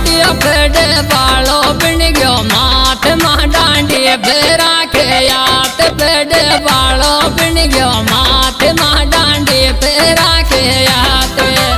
डांडिया पेड़ वालो बिन गयो माथ मां डांडी फेरा के यात पेड़ वालो बिन गयो माथ मां डांडी फेरा के यात।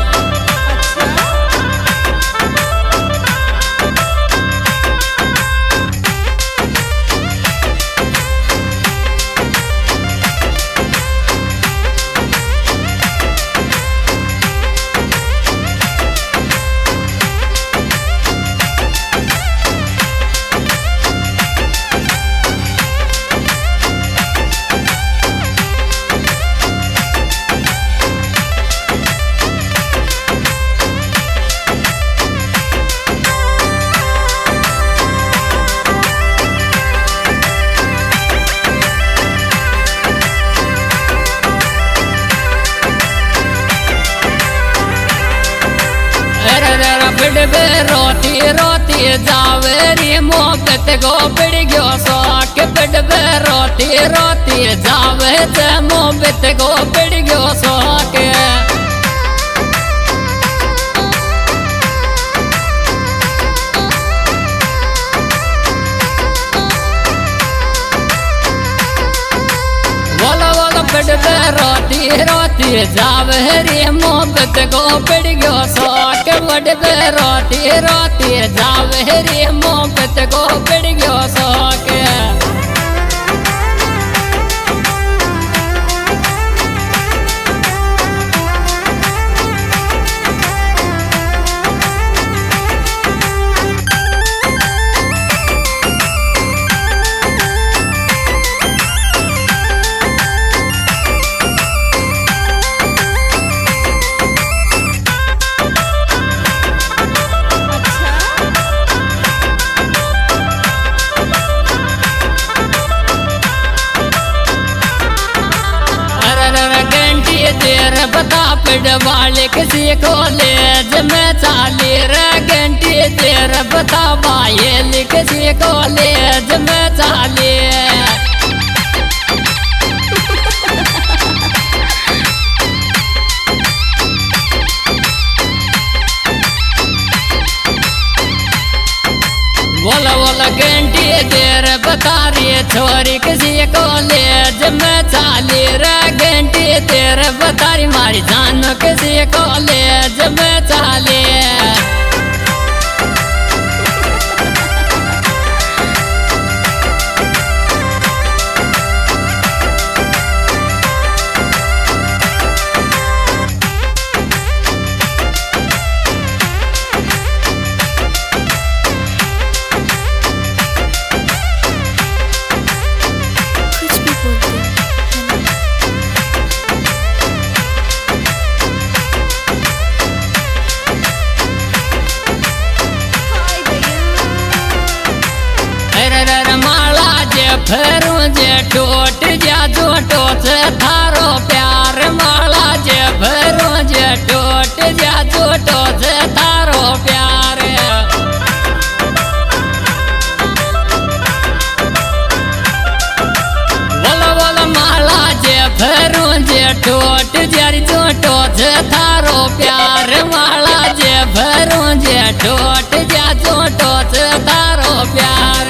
रोती रोती जावे री मोहब्बत को पड़ गयो शौक पे रोती रोती जावे ते मोहब्बत को पड़ गयो शौक। रोती रोती जावे रे मोहब्बत को पड़ गयो शौक बड़ रोती रोती जावे रे मोहब्बत को पड़ गयो शौक। बता पेड़ वाले किसी कॉलेज में चाली रे घंटी देर बता बायल किसी कॉलेज में चाली। बोला बोला घंटी देर बता रही छोरी किसी कॉलेज में चाली रे घंटी देर बता रही मारी जान किसी कॉलेज में चाली। फेरू जे टोट जा जो टोच थारो प्यार माला जे फेरू जे टोट जा जो टोच थारो प्यार। बोला बोला माला जे फेरू जे टोट जा जो टोच थारो प्यार माला जे फेरू जे टोट जा जो टोच थारो प्यार।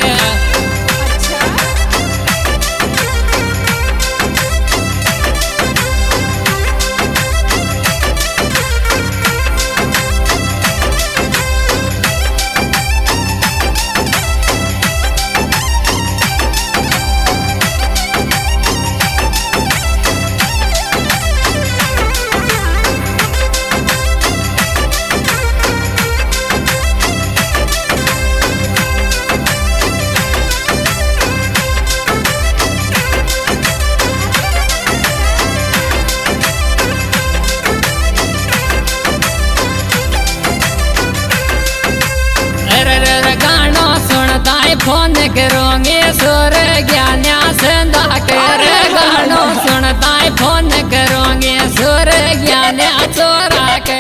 फोन करोगे सुर ज्ञानिया संदा कर गानो सुनता फोन करोगे सुर ज्ञानिया चोरा के।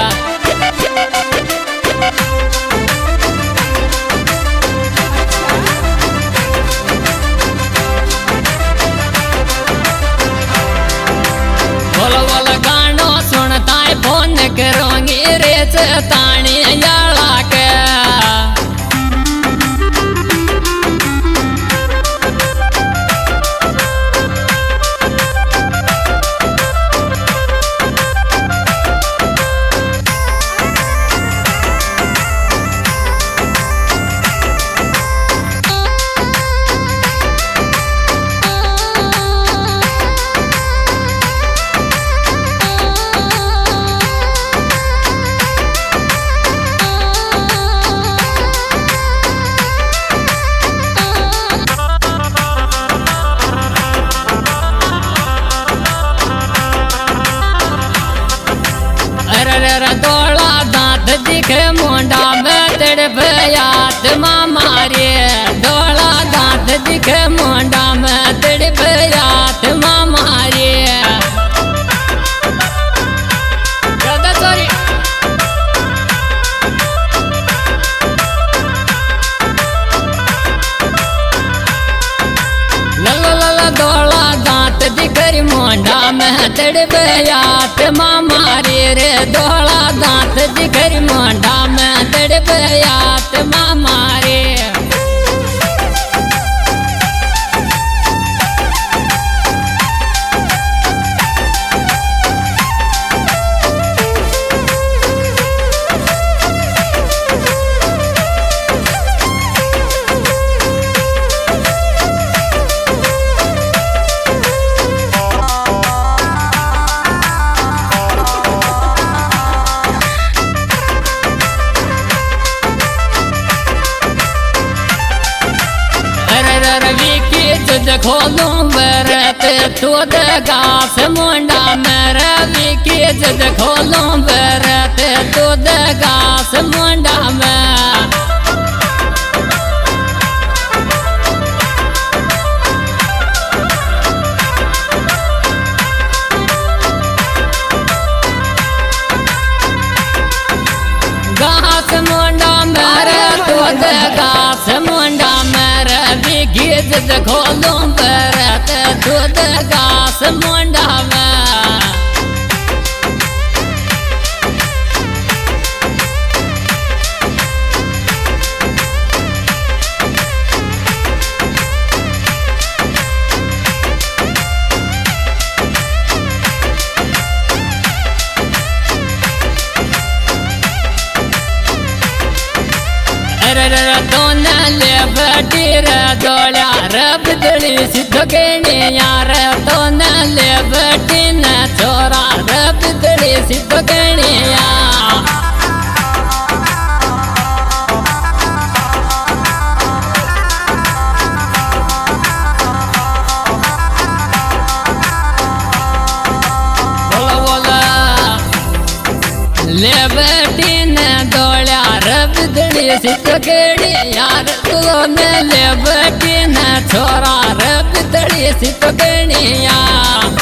बोलो बोलो गानो सुनता फोन करोगे रे तानी याला के। तेरा दौड़ा दांत दिखे मुंडा में तड़प आत्मा मारे दौड़ा दांत दिखे मुंडा में तड़प आत्मा मारे दौड़ा दांत दिखर मुंडा में तड़प आत्मा मारे रे दौड़ा दांत दिखर मुंडा में तड़प आत्मा मारे खोलूं बरत तुद घास मुंडा में रवि की जद खोलूं बरत तुद घास मुंडा में घास मुंडा में तुद घास मुंडा में रवि की जद खोलूं बरत तुद घास मुंडा में ले बटीर दोड़ा रब दड़ी सिद्ध कहने यार तो न ले बटी न छोरा रब दड़ी सिद्ध कहने यार बोला बोला ले बटी न दोड़ा रब दड़ी सिद्ध कहने यार तो न ले बटी न छोरा रब दड़ी सिद्ध कहने यार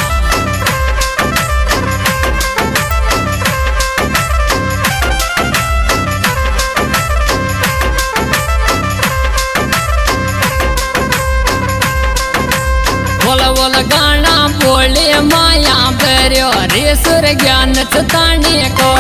बोला बोला गाना बोले माया भरियो रे सुर ज्ञान चताने को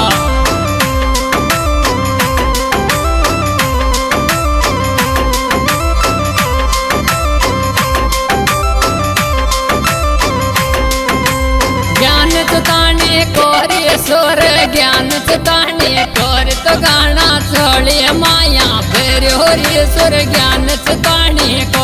सुर ज्ञान चताने कोर तो गाना छोड़े माया फिर होरी सुर ज्ञान चताने को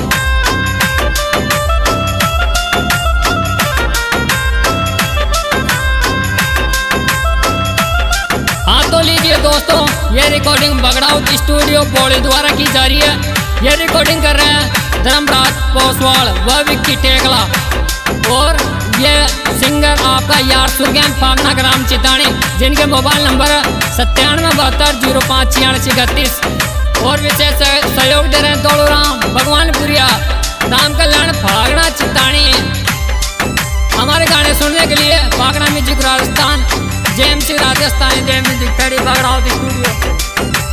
हाँ तो लीजिए दोस्तों ये रिकॉर्डिंग बगड़ाऊ की स्टूडियो पौड़ी द्वारा की जा रही है। ये रिकॉर्डिंग कर रहे हैं धर्मराज पोसवाल व विक्की टेकला और ये सिंगर आपका यार सुरगैन फागना ग्राम चितानी जिनके मोबाइल नंबर 9772058631 और विशेष सहयोग दे रहे हैं दौड़ूराम भगवानपुरिया राम कल्याण फागना चितानी। हमारे गाने सुनने के लिए Fagna music Rajasthan JMC Rajasthan JMC खड़ी बगड़ाऊ स्टूडियो।